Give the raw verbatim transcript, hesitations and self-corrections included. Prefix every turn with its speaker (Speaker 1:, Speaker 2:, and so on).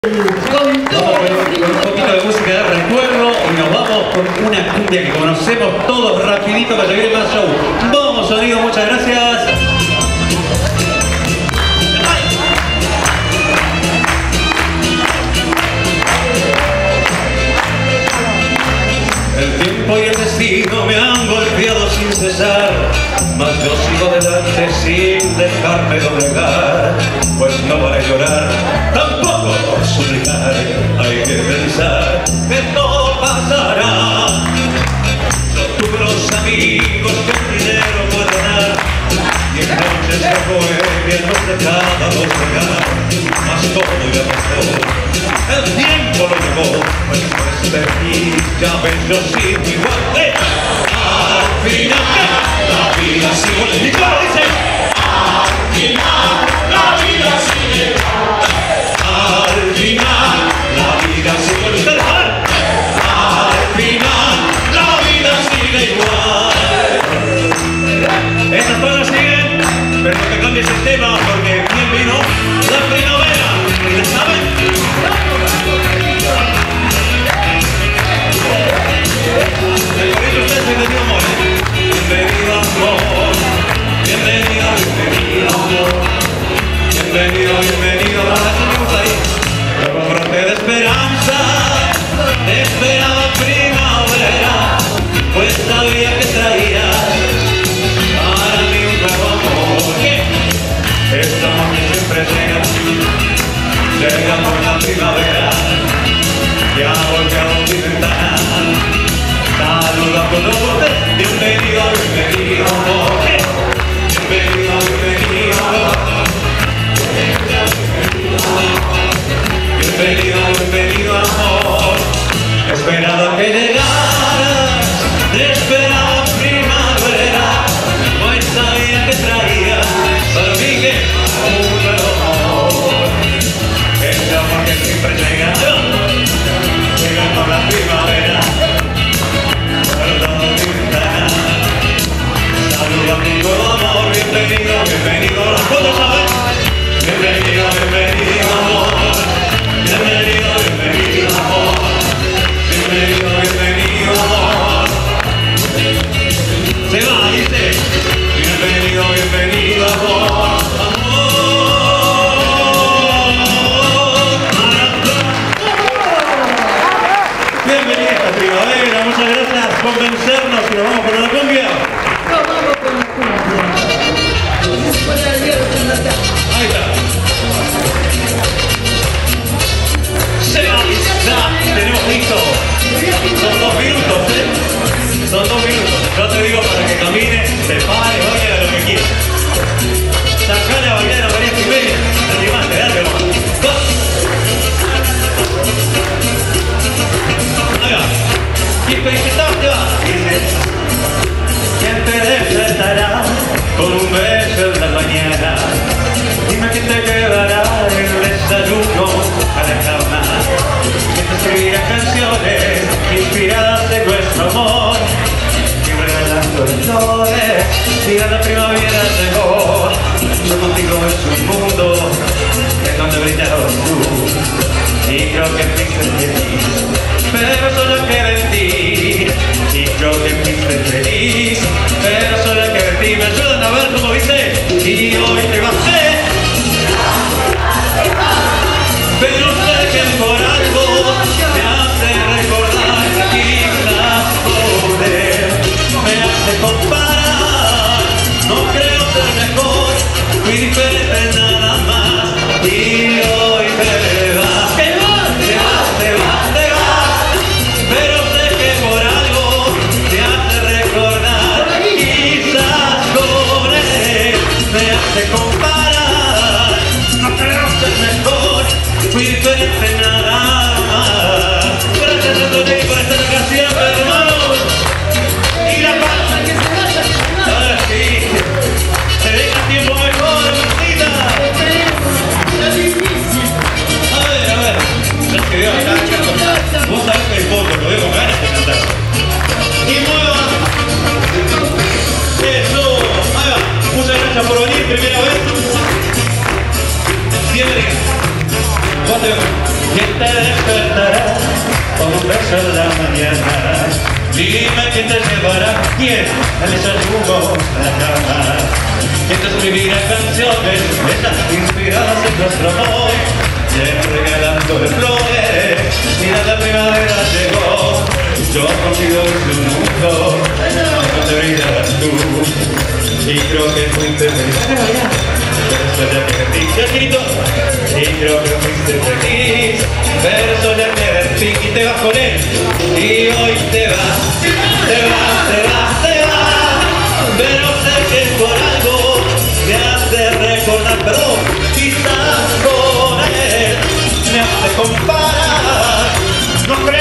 Speaker 1: Vamos con un poquito de música de recuerdo y nos vamos con una cumbia que conocemos todos rapidito para seguir más show. Vamos, sonido, muchas gracias. El tiempo y el destino me han golpeado sin cesar, mas yo sigo adelante sin dejarme doblegar. Pues no para llorar, tampoco por suplicar, hay que pensar que todo pasará. Yo tuve los amigos que el dinero puede dar, y entonces se fue bien nos dejábamos llegar. Mas todo ya pasó, el tiempo lo llevó, pues después de mí ya ves yo sigo igual. ¡Eh! Al final la vida sigue, y claro dice, al final la vida sigue igual. Al final la vida sigue igual. Al final la vida sigue igual. Estas cosas siguen, pero no te cambies el tema porque bien vino la primavera. ¿Ya saben? El corrido ustedes, bienvenido amor. Bienvenido amor. Bienvenido, bienvenido amor. Bienvenido, bienvenido. Estamos ahí. Como brote de esperanza, te esperaba primavera, pues sabía que traía para mí un nuevo amor. Este amor que siempre llega, llega por la primavera, ya volteado mi ventana, saluda con los botes. Bienvenido, bienvenido amor. Bienvenido, bienvenido amor. Bienvenido, bienvenido amor. Esperaba que llegaras, te esperaba primavera, pues sabía que traías para mí que un nuevo amor. Ese amor que siempre llega, llega con la primavera, saludando mi ventana, saluda mi nuevo amor. Bienvenido, bienvenido, los puedo saber. Bienvenido, bienvenido amor. Bienvenido, bienvenido amor. Bienvenido, bienvenido amor. Se va, dice. Bienvenido, bienvenido amor. Bienvenida a esta primavera, muchas gracias por convencernos y nos vamos por la cumbia.
Speaker 2: No, vamos con la cumbia. Después del día de la tarde.
Speaker 1: Ahí está. Se va, ya tenemos listo. Son dos minutos, ¿eh? Son dos minutos. Yo te digo para que camine, se pare, vaya lo que quiera. Sacale a bailar a María Jiménez. Animate, dale, vamos. Dos. Ahí va. Y felicitamos, te va. ¿Quién te despertará con un beso en la mañana? Dime quién te llevará el desayuno a la cama. Que te escribirá canciones inspiradas en nuestro amor, y regalando flores. Mira, la primavera llegó, yo contigo es un mundo en donde brillaron tú, y creo que fuiste feliz, pero solo queda en ti. Y creo que fuiste feliz, pero solo queda en ti. Me ayudan a ver cómo dice, y hoy te vas a ver. Pero sé que por algo me hace recordar, quizás poder, me hace comparar. No creo ser mejor, fui diferente nada más, y hoy te vas, te vas, te vas, te vas, te vas. Pero sé que por algo te hace recordar, quizás con él me hace comparar. No creo ser mejor, fui diferente nada más. Gracias a todos por esta ocasión, hermanos. Y la paz. Ahora sí. Se deja tiempo mejor, hermanita. A ver, a ver. Ya se veo acá. Vos sabés que hay poco, lo veo con ganas de cantar. Y mueva. Eso. Ahí va. Muchas gracias por venir, primera vez. Bienvenido. Guate. ¿Quién te despertará con un beso en la mañana? Dime quién te llevará, quién al desayuno a la cama. ¿Quién te escribirá canciones, esas inspiradas en nuestro amor? ¿Quién regalando flores? Mira, la primavera llegó. Yo consigo ese mundo, no te brillarás tú. Y creo que fuiste feliz. Pero soy que perdí, y creo que fuiste feliz. Pero soy que perdí y te vas con él. Y hoy te vas, te vas, te vas, te vas. Pero sé que por algo te hace recordar, pero quizás con él me hace comparar. No creo